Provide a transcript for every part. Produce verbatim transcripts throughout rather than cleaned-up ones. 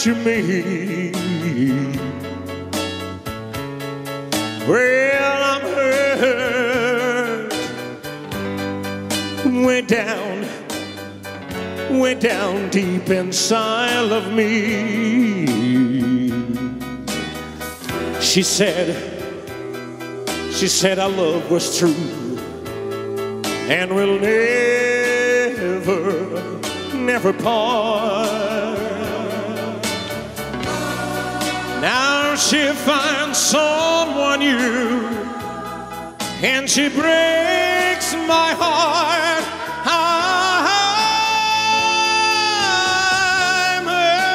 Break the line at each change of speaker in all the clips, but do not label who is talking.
to me. Well, I'm hurt, went down, went down deep inside of me. She said, she said our love was true and we'll never, never part. Now she finds someone new and she breaks my heart. I'm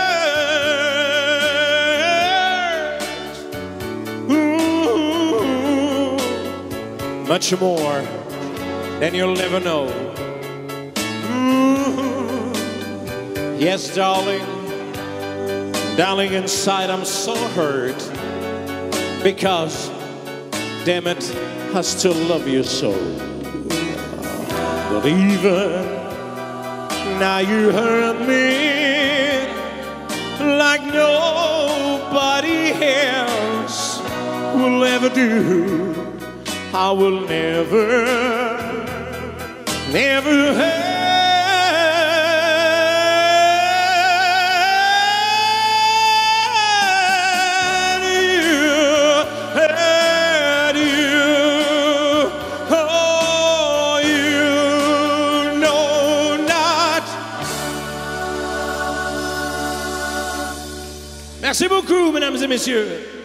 hurt. Ooh, much more than you'll ever know. Ooh, yes, darling. Darling, inside I'm so hurt because, damn it, I still love you so. But even now you hurt me like nobody else will ever do. I will never, never hurt. Merci beaucoup, mesdames et messieurs.